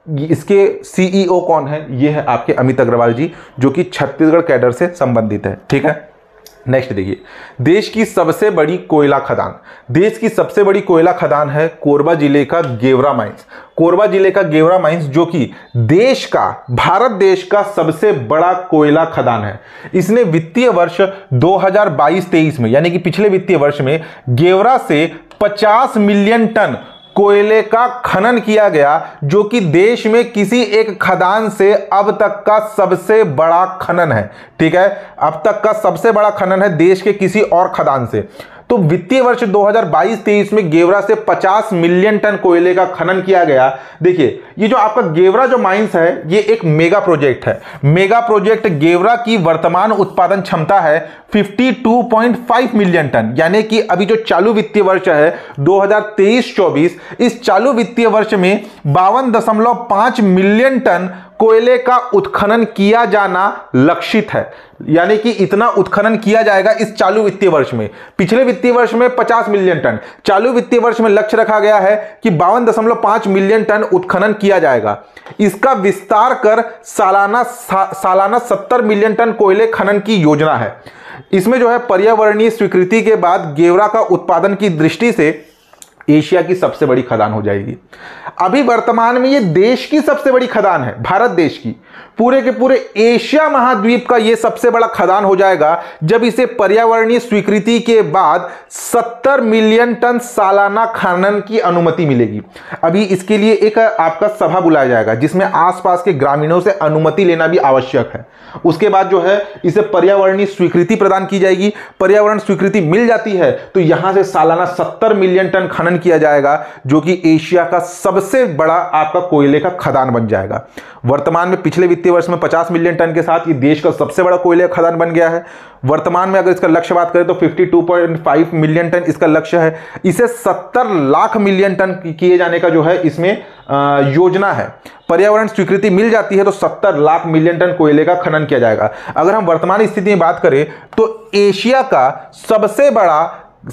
इसके सीईओ कौन है? ये है आपके अमित अग्रवाल जी, जो कि छत्तीसगढ़ कैडर से संबंधित है। ठीक है, नेक्स्ट देखिए, देश की सबसे बड़ी कोयला खदान। देश की सबसे बड़ी कोयला खदान है कोरबा जिले का गेवरा माइंस। कोरबा जिले का गेवरा माइंस जो कि देश का, भारत देश का सबसे बड़ा कोयला खदान है। इसने वित्तीय वर्ष दो हज़ार बाईस तेईस में, यानी कि पिछले वित्तीय वर्ष में, गेवरा से पचास मिलियन टन कोयले का खनन किया गया, जो कि देश में किसी एक खदान से अब तक का सबसे बड़ा खनन है। ठीक है, अब तक का सबसे बड़ा खनन है देश के किसी और खदान से। तो वित्तीय वर्ष दो हज़ार बाईस तेईस में गेवरा से पचास मिलियन टन कोयले का खनन किया गया। देखिए, ये जो आपका गेवरा जो माइंस है, ये एक मेगा प्रोजेक्ट है। मेगा प्रोजेक्ट गेवरा की वर्तमान उत्पादन क्षमता है बावन पॉइंट पाँच मिलियन टन, यानी कि अभी जो चालू वित्तीय वर्ष है दो हज़ार तेईस चौबीस, इस चालू वित्तीय वर्ष में बावन दशमलव पाँच मिलियन टन कोयले का उत्खनन किया जाना लक्षित है। यानी कि इतना उत्खनन किया जाएगा इस चालू वित्तीय वर्ष में। पिछले वित्तीय वर्ष में पचास मिलियन टन, चालू वित्तीय वर्ष में लक्ष्य रखा गया है कि बावन दशमलव पाँच मिलियन टन उत्खनन किया जाएगा। इसका विस्तार कर सालाना सा, सालाना सत्तर मिलियन टन कोयले खनन की योजना है। इसमें जो है पर्यावरणीय स्वीकृति के बाद गेवरा का उत्पादन की दृष्टि से एशिया की सबसे बड़ी खदान हो जाएगी। अभी वर्तमान में ये देश की सबसे बड़ी खदान है, भारत देश की। पूरे के पूरे एशिया महाद्वीप का ये सबसे बड़ा खदान हो जाएगा जब इसे पर्यावरणीय स्वीकृति के बाद सत्तर मिलियन टन सालाना खनन की अनुमति मिलेगी। अभी इसके लिए एक आपका सभा बुलाया जाएगा जिसमें आसपास के ग्रामीणों से अनुमति लेना भी आवश्यक है। उसके बाद जो है इसे पर्यावरणीय स्वीकृति प्रदान की जाएगी। पर्यावरण स्वीकृति मिल जाती है तो यहां से सालाना सत्तर मिलियन टन खनन किया जाएगा, जो कि एशिया का सबसे बड़ा आपका कोयले का खदान बन जाएगा। वर्तमान में पिछले वित्तीय वर्ष में पचास मिलियन टन के साथ ये देश का सबसे बड़ा कोयले का खदान बन गया है। वर्तमान में अगर इसका लक्ष्य बात करें तो बावन पॉइंट पाँच मिलियन टन इसका लक्ष्य है। इसे सत्तर लाख मिलियन टन किए जाने का जो है इसमें योजना है। पर्यावरण स्वीकृति मिल जाती है तो सत्तर लाख मिलियन टन कोयले का खनन किया जाएगा। अगर हम वर्तमान स्थिति में बात करें तो एशिया का सबसे बड़ा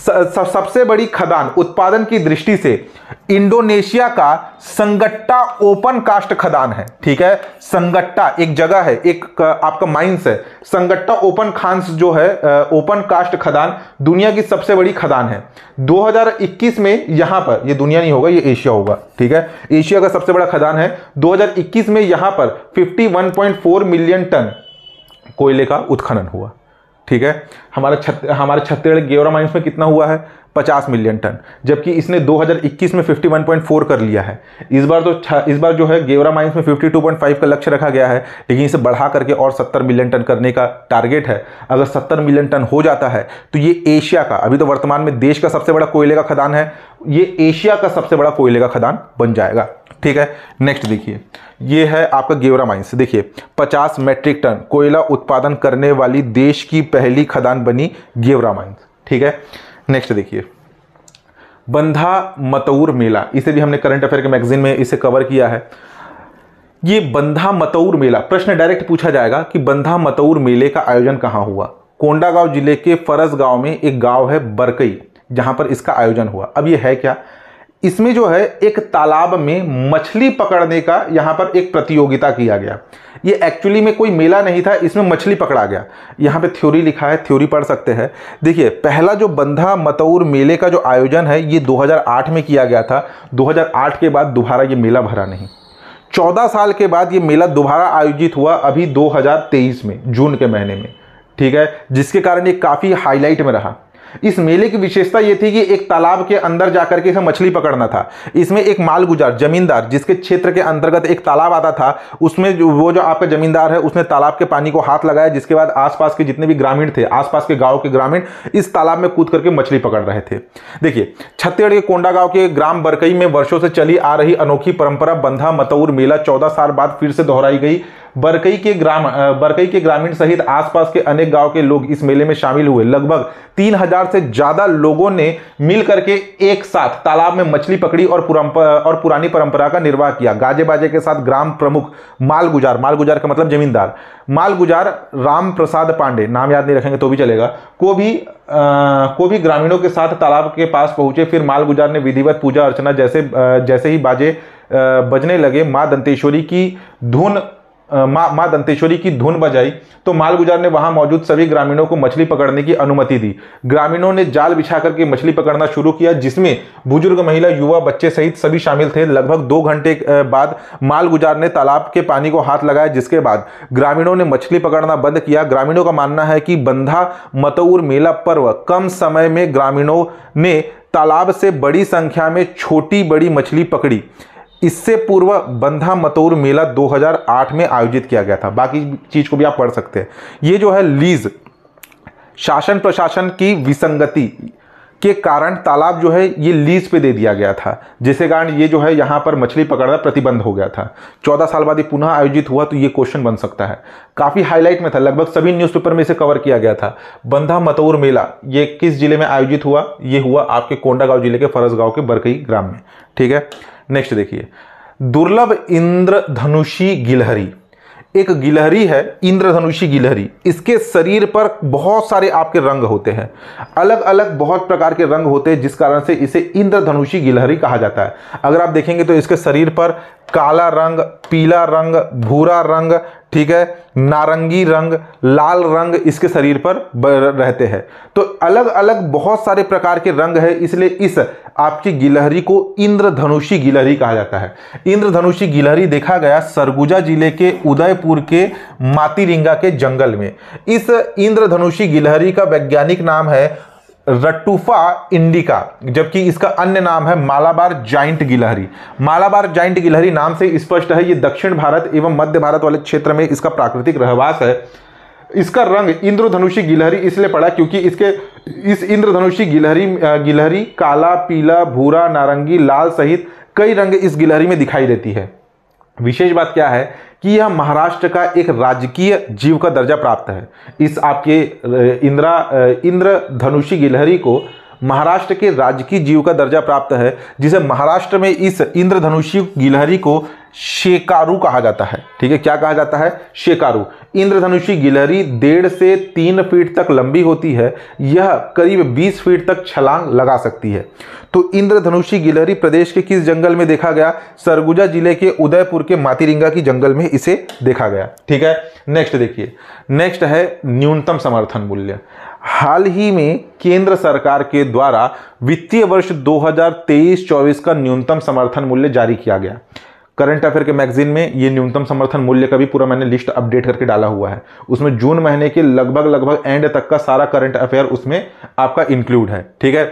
सबसे बड़ी खदान उत्पादन की दृष्टि से इंडोनेशिया का संगट्टा ओपन कास्ट खदान है। ठीक है, संगट्टा एक जगह है, एक आपका माइंस है। संगट्टा ओपन खान्स जो है ओपन कास्ट खदान दुनिया की सबसे बड़ी खदान है। दो हज़ार इक्कीस में यहां पर, ये दुनिया नहीं होगा, ये एशिया होगा। ठीक है, एशिया का सबसे बड़ा खदान है। दो हज़ार इक्कीस में यहां पर इक्यावन पॉइंट चार मिलियन टन कोयले का उत्खनन हुआ। ठीक है, हमारा छत हमारे छत्तीसगढ़ गेवरा माइंस में कितना हुआ है? पचास मिलियन टन, जबकि इसने दो हज़ार इक्कीस में इक्यावन पॉइंट चार कर लिया है। इस बार तो इस बार जो है गेवरा माइंस में बावन पॉइंट पाँच का लक्ष्य रखा गया है, लेकिन इसे बढ़ा करके और सत्तर मिलियन टन करने का टारगेट है। अगर सत्तर मिलियन टन हो जाता है तो ये एशिया का, अभी तो वर्तमान में देश का सबसे बड़ा कोयले का खदान है, ये एशिया का सबसे बड़ा कोयले का खदान बन जाएगा। ठीक है, नेक्स्ट देखिए, ये है आपका गेवरा माइंस। देखिए, पचास मीट्रिक टन कोयला उत्पादन करने वाली देश की पहली खदान बनी गेवरा माइंस। ठीक है, नेक्स्ट देखिए, बंधा मतौर मेला, इसे भी हमने करंट अफेयर के मैगजीन में इसे कवर किया है। ये बंधा मतौर मेला, प्रश्न डायरेक्ट पूछा जाएगा कि बंधा मतौर मेले का आयोजन कहां हुआ? कोंडागांव जिले के फरस गांव में एक गांव है बरकई, जहां पर इसका आयोजन हुआ। अब ये है क्या? इसमें जो है एक तालाब में मछली पकड़ने का यहां पर एक प्रतियोगिता किया गया। ये एक्चुअली में कोई मेला नहीं था, इसमें मछली पकड़ा गया। यहां पे थ्योरी लिखा है, थ्योरी पढ़ सकते हैं। देखिए, पहला जो बंधा मतौर मेले का जो आयोजन है ये दो हज़ार आठ में किया गया था। दो हज़ार आठ के बाद दोबारा ये मेला भरा नहीं। चौदह साल के बाद ये मेला दोबारा आयोजित हुआ अभी दो हज़ार तेईस में, जून के महीने में। ठीक है, जिसके कारण ये काफी हाईलाइट में रहा। इस मेले की विशेषता यह थी कि एक तालाब के अंदर जाकर के इसे मछली पकड़ना था। इसमें एक मालगुजार जमींदार, जिसके क्षेत्र के अंतर्गत एक तालाब आता था, उसमें जो वो जो आपका जमींदार है उसने तालाब के पानी को हाथ लगाया, जिसके बाद आसपास के जितने भी ग्रामीण थे, आसपास के गांव के ग्रामीण इस तालाब में कूद करके मछली पकड़ रहे थे। देखिए, छत्तीसगढ़ के कोंडागांव के ग्राम बरकई में वर्षों से चली आ रही अनोखी परंपरा बंधा मतौर मेला चौदह साल बाद फिर से दोहराई गई। बरकई के ग्राम बरकई के ग्रामीण सहित आसपास के अनेक गांव के लोग इस मेले में शामिल हुए। लगभग तीन हजार से ज्यादा लोगों ने मिल करके एक साथ तालाब में मछली पकड़ी और और पुरानी परंपरा का निर्वाह किया। गाजे बाजे के साथ ग्राम प्रमुख मालगुजार, मालगुजार का मतलब जमींदार, मालगुजार राम प्रसाद पांडे, नाम याद नहीं रखेंगे तो भी चलेगा, को भी आ, को भी ग्रामीणों के साथ तालाब के पास पहुंचे। फिर मालगुजार ने विधिवत पूजा अर्चना, जैसे जैसे ही बाजे बजने लगे, मां दंतेश्वरी की धुन मां मां दंतेश्वरी की धुन बजाई तो मालगुजार ने वहां मौजूद सभी ग्रामीणों को मछली पकड़ने की अनुमति दी। ग्रामीणों ने जाल बिछा करके मछली पकड़ना शुरू किया, जिसमें बुजुर्ग, महिला, युवा, बच्चे सहित सभी शामिल थे। लगभग दो घंटे बाद मालगुजार ने तालाब के पानी को हाथ लगाया, जिसके बाद ग्रामीणों ने मछली पकड़ना बंद किया। ग्रामीणों का मानना है कि बंधा मतौर मेला पर्व कम समय में ग्रामीणों ने तालाब से बड़ी संख्या में छोटी बड़ी मछली पकड़ी। इससे पूर्व बंधा मतौर मेला दो हज़ार आठ में आयोजित किया गया था। बाकी चीज को भी आप पढ़ सकते हैं। ये जो है लीज, शासन प्रशासन की विसंगति के कारण तालाब जो है ये लीज पे दे दिया गया था, जिसके कारण ये जो है यहाँ पर मछली पकड़ना प्रतिबंध हो गया था। चौदह साल बाद ये पुनः आयोजित हुआ तो ये क्वेश्चन बन सकता है। काफी हाईलाइट में था, लगभग सभी न्यूज़पेपर में इसे कवर किया गया था। बंधा मतौर मेला ये किस जिले में आयोजित हुआ? ये हुआ आपके कोंडागांव जिले के फरसगांव के बरकई ग्राम में। ठीक है, नेक्स्ट देखिए, दुर्लभ इंद्रधनुषी गिलहरी। एक गिलहरी है इंद्रधनुषी गिलहरी। इसके शरीर पर बहुत सारे आपके रंग होते हैं, अलग अलग बहुत प्रकार के रंग होते हैं, जिस कारण से इसे इंद्रधनुषी गिलहरी कहा जाता है। अगर आप देखेंगे तो इसके शरीर पर काला रंग, पीला रंग, भूरा रंग, ठीक है, नारंगी रंग, लाल रंग इसके शरीर पर रहते हैं। तो अलग अलग बहुत सारे प्रकार के रंग है, इसलिए इस आपकी गिलहरी को इंद्रधनुषी गिलहरी कहा जाता है। इंद्रधनुषी गिलहरी देखा गया सरगुजा जिले के उदयपुर के मातीरिंगा के जंगल में। इस इंद्रधनुषी गिलहरी का वैज्ञानिक नाम है रटुफा इंडिका, जबकि इसका अन्य नाम है मालाबार जाइंट गिलहरी। मालाबार जाइंट गिलहरी नाम से स्पष्ट है ये दक्षिण भारत एवं मध्य भारत वाले क्षेत्र में इसका प्राकृतिक रहवास है। इसका रंग इंद्रधनुषी गिलहरी इसलिए पड़ा क्योंकि इसके इस इंद्रधनुषी गिलहरी गिलहरी काला, पीला, भूरा, नारंगी, लाल सहित कई रंग इस गिलहरी में दिखाई देती है। विशेष बात क्या है कि यह महाराष्ट्र का एक राजकीय जीव का दर्जा प्राप्त है। इस आपके इंद्रा इंद्रधनुषी गिलहरी को महाराष्ट्र के राजकीय जीव का दर्जा प्राप्त है, जिसे महाराष्ट्र में इस इंद्रधनुषी गिलहरी को शेकारु कहा जाता है। ठीक है, क्या कहा जाता है? शेकारु। इंद्रधनुषी गिलहरी डेढ़ से तीन फीट तक लंबी होती है। यह करीब बीस फीट तक छलांग लगा सकती है। तो इंद्रधनुषी गिलहरी प्रदेश के किस जंगल में देखा गया? सरगुजा जिले के उदयपुर के मातीरिंगा की जंगल में इसे देखा गया। ठीक है, नेक्स्ट देखिए, नेक्स्ट है न्यूनतम समर्थन मूल्य। हाल ही में केंद्र सरकार के द्वारा वित्तीय वर्ष दो हज़ार तेईस चौबीस का न्यूनतम समर्थन मूल्य जारी किया गया। करंट अफेयर के मैगजीन में ये न्यूनतम समर्थन मूल्य का भी पूरा मैंने लिस्ट अपडेट करके डाला हुआ है। उसमें जून महीने के लगभग लगभग एंड तक का सारा करंट अफेयर उसमें आपका इंक्लूड है। ठीक है,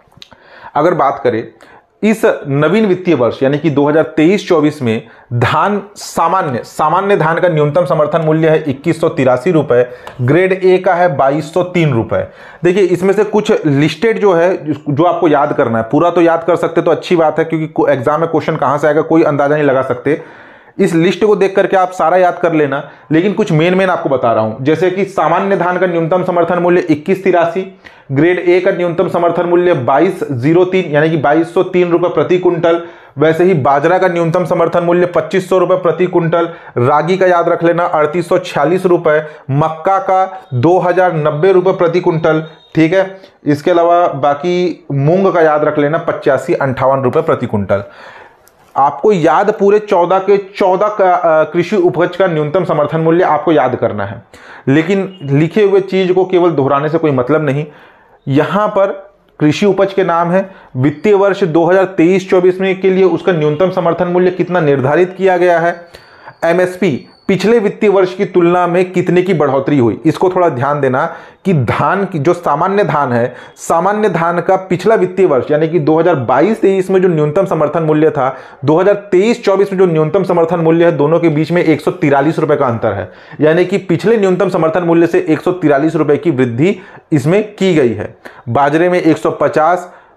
अगर बात करें इस नवीन वित्तीय वर्ष यानी कि दो हज़ार तेईस चौबीस में धान सामान्य सामान्य धान का न्यूनतम समर्थन मूल्य है इक्कीस सौ तिरासी रुपए, ग्रेड ए का है बाईस सौ तीन रुपए। देखिए इसमें से कुछ लिस्टेड जो है जो आपको याद करना है, पूरा तो याद कर सकते तो अच्छी बात है, क्योंकि एग्जाम में क्वेश्चन कहां से आएगा कोई अंदाजा नहीं लगा सकते। इस लिस्ट को देख करके आप सारा याद कर लेना, लेकिन कुछ मेन मेन आपको बता रहा हूं। जैसे कि सामान्य धान का न्यूनतम समर्थन मूल्य इक्कीस तिरासी, ग्रेड ए का न्यूनतम समर्थन मूल्य बाईस जीरो तीन यानी कि बाईस सौ तीन रुपए प्रति कुंटल। वैसे ही बाजरा का न्यूनतम समर्थन मूल्य पच्चीस सौ रुपए प्रति कुंटल, रागी का याद रख लेना अड़तीस सौ छियालीस रुपए, मक्का का दो हजार नब्बे रुपए प्रति कुंटल। ठीक है, इसके अलावा बाकी मूंग का याद रख लेना पचासी अंठावन रुपए प्रति कुंटल। आपको याद पूरे चौदह के चौदह कृषि उपज का न्यूनतम समर्थन मूल्य आपको याद करना है, लेकिन लिखे हुए चीज को केवल दोहराने से कोई मतलब नहीं। यहां पर कृषि उपज के नाम है, वित्तीय वर्ष दो हज़ार तेईस चौबीस में के लिए उसका न्यूनतम समर्थन मूल्य कितना निर्धारित किया गया है, एमएसपी पिछले वित्तीय वर्ष की तुलना में कितने की बढ़ोतरी हुई। इसको थोड़ा ध्यान देना कि धान की जो सामान्य धान है, सामान्य धान का पिछला वित्तीय वर्ष यानी कि दो हज़ार बाईस तेईस में जो न्यूनतम समर्थन मूल्य था, दो हज़ार तेईस चौबीस में जो न्यूनतम समर्थन मूल्य है, दोनों के बीच में एक सौ तिरालीस रुपए का अंतर है। यानी कि पिछले न्यूनतम समर्थन मूल्य से एक सौ तिरालीस रुपए की वृद्धि इसमें की गई है। बाजरे में एक सौ पचास,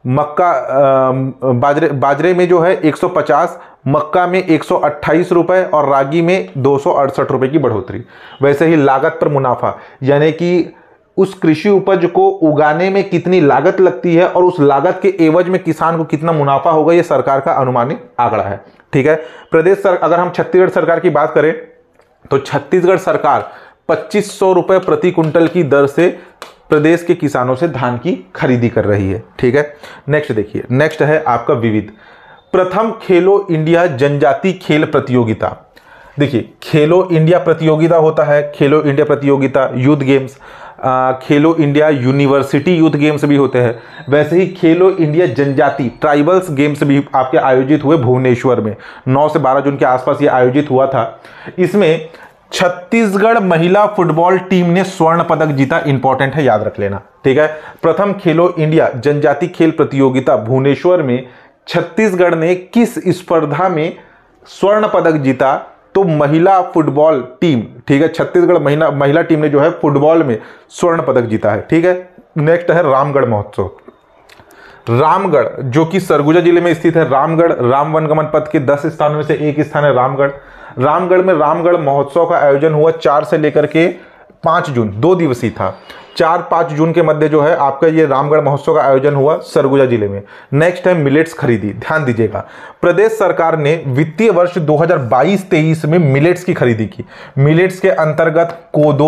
मक्का बाजरे बाजरे में जो है एक सौ पचास, मक्का में एक सौ अट्ठाईस रुपए और रागी में दो सौ अड़सठ रुपए की बढ़ोतरी। वैसे ही लागत पर मुनाफा, यानी कि उस कृषि उपज को उगाने में कितनी लागत लगती है और उस लागत के एवज में किसान को कितना मुनाफा होगा, ये सरकार का अनुमानित आंकड़ा है। ठीक है, प्रदेश सर अगर हम छत्तीसगढ़ सरकार की बात करें तो छत्तीसगढ़ सरकार पच्चीस सौ रुपए प्रति कुंटल की दर से प्रदेश के किसानों से धान की खरीदी कर रही है। ठीक है, नेक्स्ट देखिए, नेक्स्ट है आपका विविध। प्रथम खेलो इंडिया जनजाति खेल प्रतियोगिता। देखिए, खेलो इंडिया प्रतियोगिता होता है, खेलो इंडिया प्रतियोगिता, यूथ गेम्स, आ, खेलो इंडिया यूनिवर्सिटी यूथ गेम्स भी होते हैं। वैसे ही खेलो इंडिया जनजाति ट्राइबल्स गेम्स भी आपके आयोजित हुए भुवनेश्वर में, नौ से बारह जून के आसपास ये आयोजित हुआ था। इसमें छत्तीसगढ़ महिला फुटबॉल टीम ने स्वर्ण पदक जीता। इंपॉर्टेंट है, याद रख लेना। ठीक है, प्रथम खेलो इंडिया जनजाति खेल प्रतियोगिता भुवनेश्वर में छत्तीसगढ़ ने किस स्पर्धा में स्वर्ण पदक जीता? तो महिला फुटबॉल टीम। ठीक है, छत्तीसगढ़ महिला महिला टीम ने जो है फुटबॉल में स्वर्ण पदक जीता है। ठीक है, नेक्स्ट है रामगढ़ महोत्सव। रामगढ़ जो कि सरगुजा जिले में स्थित है, रामगढ़ राम वनगमन पथ के दस स्थानों में से एक स्थान है रामगढ़। रामगढ़ में रामगढ़ महोत्सव का आयोजन हुआ चार से लेकर के पाँच जून, दो दिवसीय था। चार पाँच जून के मध्य जो है आपका ये रामगढ़ महोत्सव का आयोजन हुआ सरगुजा जिले में। नेक्स्ट है मिलेट्स खरीदी। ध्यान दीजिएगा, प्रदेश सरकार ने वित्तीय वर्ष दो हज़ार बाईस तेईस में मिलेट्स की खरीदी की। मिलेट्स के अंतर्गत कोदो,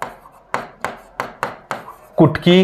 कुटकी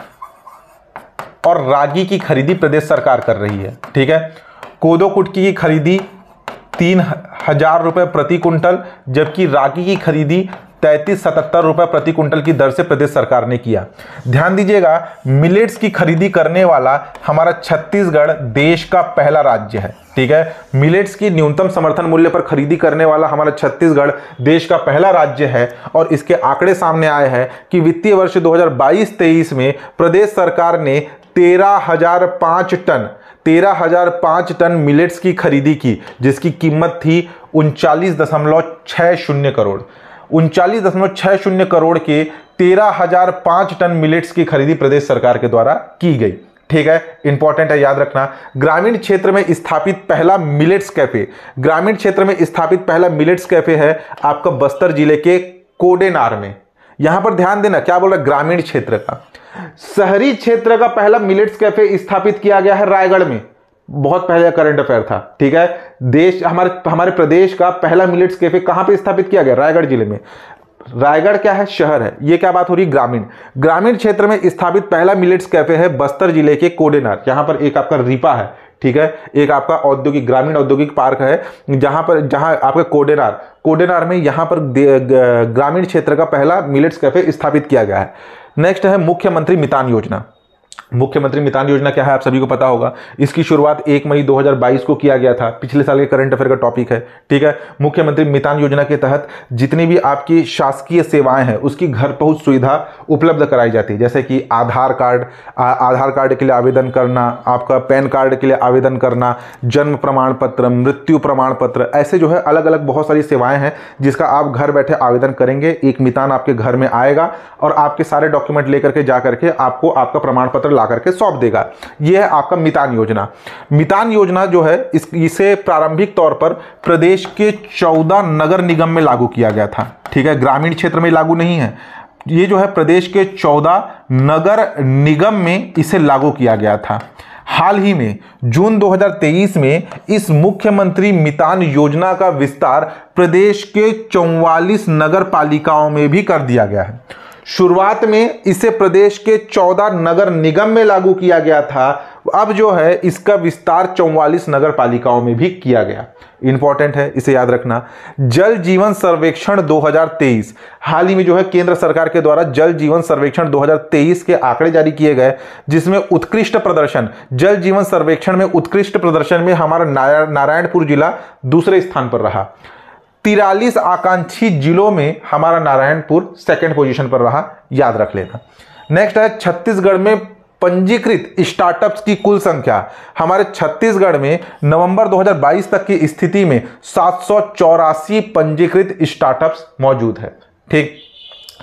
और रागी की खरीदी प्रदेश सरकार कर रही है। ठीक है, कोदो कुटकी की खरीदी तीन हजार रुपए प्रति कुंटल, जबकि रागी की खरीदी तैंतीस सतहत्तर रुपए प्रति कुंटल की दर से प्रदेश सरकार ने किया। ध्यान दीजिएगा, मिलेट्स की खरीदी करने वाला हमारा छत्तीसगढ़ देश का पहला राज्य है। ठीक है, मिलेट्स की न्यूनतम समर्थन मूल्य पर खरीदी करने वाला हमारा छत्तीसगढ़ देश का पहला राज्य है। और इसके आंकड़े सामने आए हैं कि वित्तीय वर्ष दो हज़ार बाईस तेईस में प्रदेश सरकार ने तेरह हजार पाँच टन तेरह हजार पाँच टन मिलेट्स की खरीदी की, जिसकी कीमत थी उनचालीस दशमलव छः शून्य करोड़। उनचालीस दशमलव छः शून्य करोड़ के तेरह हजार पाँच टन मिलेट्स की खरीदी प्रदेश सरकार के द्वारा की गई। ठीक है, इंपॉर्टेंट है, याद रखना। ग्रामीण क्षेत्र में स्थापित पहला मिलेट्स कैफे, ग्रामीण क्षेत्र में स्थापित पहला मिलेट्स कैफे है आपका बस्तर जिले के कोडेनार में। यहां पर ध्यान देना, क्या बोल रहा है, ग्रामीण क्षेत्र का। शहरी क्षेत्र का पहला मिलेट्स कैफे स्थापित किया गया है रायगढ़ में, बहुत पहले करंट अफेयर था। ठीक है, देश हमारे हमारे प्रदेश का पहला मिलेट्स कैफे कहां पे स्थापित किया गया? रायगढ़ जिले में। रायगढ़ क्या है? शहर है। ये क्या बात हो रही? ग्रामीण ग्रामीण क्षेत्र में स्थापित पहला मिलेट्स कैफे है बस्तर जिले के कोडेनार। यहां पर एक आपका रीपा है। ठीक है, एक आपका औद्योगिक ग्रामीण औद्योगिक पार्क है, जहां पर जहां आपका कोडेनार कोडेनार में यहां पर ग्रामीण क्षेत्र का पहला मिलेट्स कैफे स्थापित किया गया है। नेक्स्ट है मुख्यमंत्री मितान योजना। मुख्यमंत्री मितान योजना क्या है आप सभी को पता होगा। इसकी शुरुआत एक मई दो हज़ार बाईस को किया गया था, पिछले साल के करंट अफेयर का टॉपिक है। ठीक है, मुख्यमंत्री मितान योजना के तहत जितनी भी आपकी शासकीय सेवाएं हैं उसकी घर पहुंच सुविधा उपलब्ध कराई जाती है, जैसे कि आधार कार्ड आधार कार्ड के लिए आवेदन करना, आपका पैन कार्ड के लिए आवेदन करना, जन्म प्रमाण पत्र, मृत्यु प्रमाण पत्र, ऐसे जो है अलग अलग बहुत सारी सेवाएं हैं जिसका आप घर बैठे आवेदन करेंगे। एक मितान आपके घर में आएगा और आपके सारे डॉक्यूमेंट लेकर के जा करके आपको आपका प्रमाण पत्र ला करके सौंप देगा। यह है आपका मितान योजना। मितान योजना जो है इस इसे प्रारंभिक तौर पर प्रदेश के चौदह नगर निगम में लागू किया गया था। ठीक है, ग्रामीण क्षेत्र में लागू नहीं है। ये जो है प्रदेश के चौदह नगर निगम में इसे लागू किया गया था। हाल ही में जून दो हज़ार तेईस में इस मुख्यमंत्री मितान योजना का विस्तार प्रदेश के चौवालीस नगर पालिकाओं में भी कर दिया गया है। शुरुआत में इसे प्रदेश के चौदह नगर निगम में लागू किया गया था, अब जो है इसका विस्तार चौवालीस नगर पालिकाओं में भी किया गया। इंपॉर्टेंट है, इसे याद रखना। जल जीवन सर्वेक्षण दो हज़ार तेईस, हाल ही में जो है केंद्र सरकार के द्वारा जल जीवन सर्वेक्षण दो हज़ार तेईस के आंकड़े जारी किए गए, जिसमें उत्कृष्ट प्रदर्शन जल जीवन सर्वेक्षण में उत्कृष्ट प्रदर्शन में हमारा नारायणपुर जिला दूसरे स्थान पर रहा। तिरालीस आकांक्षी जिलों में हमारा नारायणपुर सेकंड पोजीशन पर रहा, याद रख लेना। नेक्स्ट है छत्तीसगढ़ में पंजीकृत स्टार्टअप्स की कुल संख्या। हमारे छत्तीसगढ़ में नवंबर दो हज़ार बाईस तक की स्थिति में सात सौ चौरासी पंजीकृत स्टार्टअप्स मौजूद है। ठीक,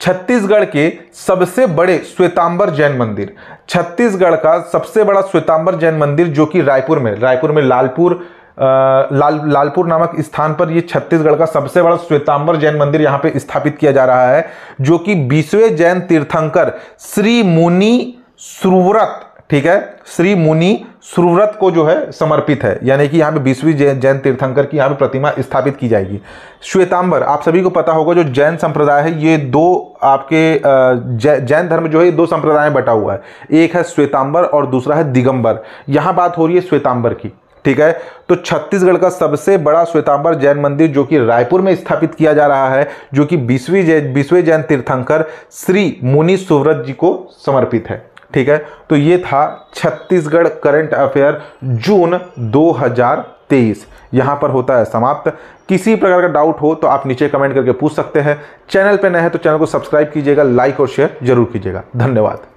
छत्तीसगढ़ के सबसे बड़े श्वेतांबर जैन मंदिर, छत्तीसगढ़ का सबसे बड़ा श्वेतांबर जैन मंदिर जो कि रायपुर में रायपुर में लालपुर आ, लाल लालपुर नामक स्थान पर, ये छत्तीसगढ़ का सबसे बड़ा श्वेतांबर जैन मंदिर यहां पे स्थापित किया जा रहा है, जो कि बीसवें जैन तीर्थंकर श्री मुनि सुव्रत, ठीक है, श्री मुनि सुव्रत को जो है समर्पित है। यानी कि यहाँ पे बीसवीं जैन जैन तीर्थंकर की यहाँ पे प्रतिमा स्थापित की जाएगी। श्वेतांबर आप सभी को पता होगा, जो जैन संप्रदाय है ये दो आपके जैन धर्म जो है दो संप्रदाय में बटा हुआ है, एक है श्वेतांबर और दूसरा है दिगंबर। यहाँ बात हो रही है श्वेतांबर की, ठीक है। तो छत्तीसगढ़ का सबसे बड़ा श्वेतांबर जैन मंदिर जो कि रायपुर में स्थापित किया जा रहा है, जो कि बीसवीं जैन बीसवें जैन तीर्थंकर श्री मुनि सुव्रत जी को समर्पित है, ठीक है। तो ये था छत्तीसगढ़ करंट अफेयर जून दो हज़ार तेईस, यहां पर होता है समाप्त। किसी प्रकार का डाउट हो तो आप नीचे कमेंट करके पूछ सकते हैं। चैनल पे नए हैं तो चैनल को सब्सक्राइब कीजिएगा, लाइक और शेयर जरूर कीजिएगा। धन्यवाद।